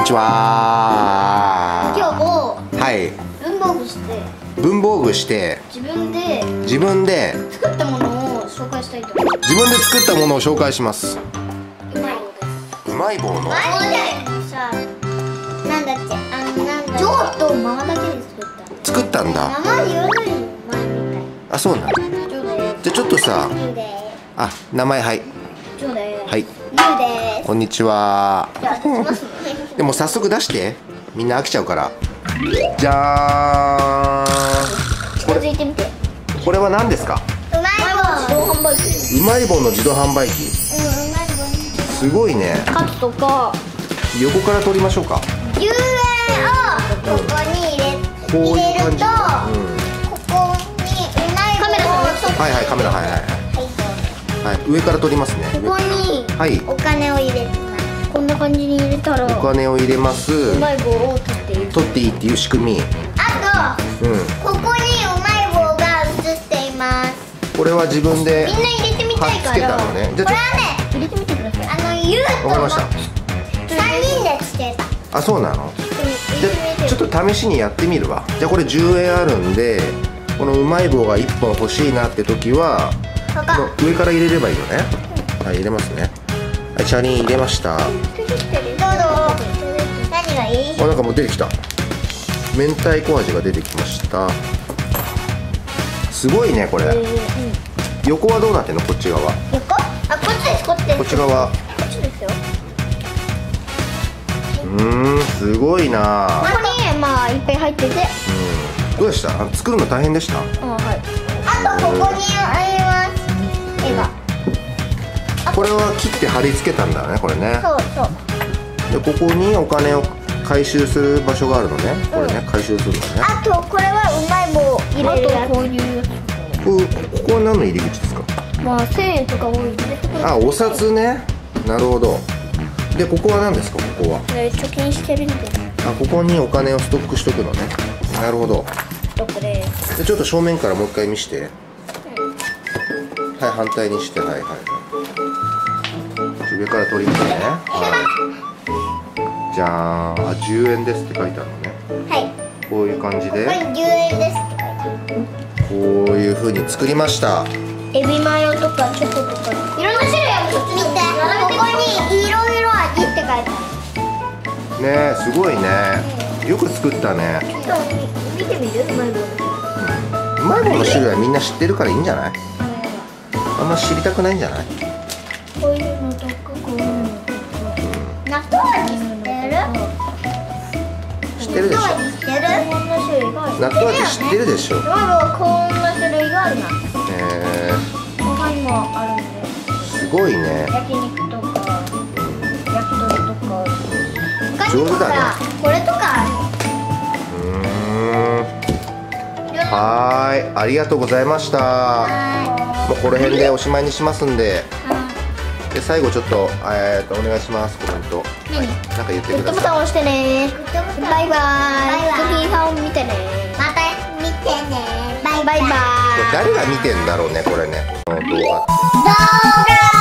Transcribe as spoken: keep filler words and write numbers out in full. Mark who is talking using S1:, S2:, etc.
S1: ちは。
S2: 今日も
S1: はい
S2: 文房具して
S1: 文房具して
S2: 自分で
S1: 自分で
S2: 作ったものを紹介したいと思います。
S1: 自分で作ったものを紹介します。
S2: うまい棒です。
S1: うまい棒の
S2: うまい棒でさあ、なんだっけ、あのなんだっけ、ジョーとママだけで作った
S1: 作ったんだ。
S2: 名前言わないの前みたい。
S1: あ、そうなん。
S2: ジョーで
S1: じゃあちょっとさ、
S2: す。ユウで
S1: あ、名前はい
S2: す。ジョーで
S1: はい、
S2: ユウです。
S1: こんにちは。
S2: じゃあ出しますね。
S1: でも早速出して、みんな飽きちゃうから。じゃーん。
S2: 近づいてみて。
S1: これは何ですか？
S2: うまい棒自動販売機。
S1: うまい棒の自動販売機。
S2: うん、うまい棒。
S1: すごいね。
S2: カツとか
S1: 横から取りましょうか。
S2: じゅうえんをここに入れ、
S1: こういう
S2: 入れると、
S1: 感じ。うん。
S2: ここにうまい棒を
S1: はいはい、カメラ、はいはいはい。はい、上から取りますね。
S2: ここに
S1: はい
S2: お金を入れます。こんな感じに入れたら
S1: お金を入れます。
S2: うまい棒を取っている。
S1: 取っていいっていう仕組み。
S2: あと、
S1: うん。
S2: ここにうまい棒が映っています。
S1: これは自分で
S2: みんな入れてみたい
S1: 貼っつけ
S2: から。
S1: たのね。じゃ
S2: これはね、入れてみてください。あのユウと
S1: わかりました。
S2: さんにんでつけた。
S1: あ、そうなの。
S2: 入
S1: じ
S2: れてみて。
S1: ゃちょっと試しにやってみるわ。じゃあこれじゅうえんあるんで、このうまい棒がいっぽん欲しいなって時は
S2: こ
S1: この上から入れればいいのね。はい、入れますね。はい、チャリン入れました。あ、
S2: どうぞ。何がいい？
S1: なんかもう出てきた。明太子味が出てきました。すごいねこれ。横はどうなってんの？こっち側。
S2: 横？あ、こっちです。こっちです。
S1: こっち側。
S2: こっちですよ。
S1: うーん、すごいな。
S2: ここにまあいっぱい入ってて。
S1: うん。どうでした？あ、作るの大変でした？
S2: あ、はい。あとここにあります。絵が。
S1: これは切って貼り付けたんだね、これね。
S2: そうそう。
S1: で、ここにお金を回収する場所があるのね。これね、回収するのね。
S2: あとこれはうまい棒を入れるやつ。こういうやつ。
S1: こここは何の入り口ですか？
S2: まあせんえんとか多いね。
S1: あ、お札ね。なるほど。で、ここは何ですか？ここは。
S2: えー、貯金してるんで。
S1: あ、ここにお金をストックしとくのね。なるほど。
S2: どこで。
S1: で、ちょっと正面からもう一回見して。はい、反対にして、はいはいはい。上から取りますね。はい。じゃーん、あ、じゅうえんですって書いてあるのね。
S2: はい。
S1: こういう感じで。
S2: これじゅうえんですって書いてある。
S1: こういう風に作りました。
S2: エビマヨとかチョコとか。いろんな種類ある。見て。ここにいろいろ味って書いてある。
S1: ねえ、すごいね。よく作ったね。
S2: ちょっと見てみる？うまい棒。
S1: うまい棒の種類はみんな知ってるからいいんじゃない？あんま知りたくないんじゃない？
S2: こういうのとかこういうのとか。納豆味知ってる？
S1: 知ってるでしょ。
S2: 知ってる？こんな種類がある。
S1: 納豆味知ってるでしょ。
S2: うまい棒はこんな種類があるな。
S1: え
S2: 他にもあるんで。
S1: ー、すごいね。
S2: 焼肉とか焼き鳥とか。
S1: 上手だね。
S2: これとかある。
S1: うーん。はーい、ありがとうございました。もうこの辺でおしまいにしますんで。で、最後ちょっと、えーと、お願いします。コメント。
S2: 何？
S1: なんか言って
S2: グッドボ
S1: ください。
S2: タン押してね。バイバイ。スキーハを見てね。また見てね。バイバイ。
S1: これ誰が見てんだろうね、これね。この動画。
S2: 動画。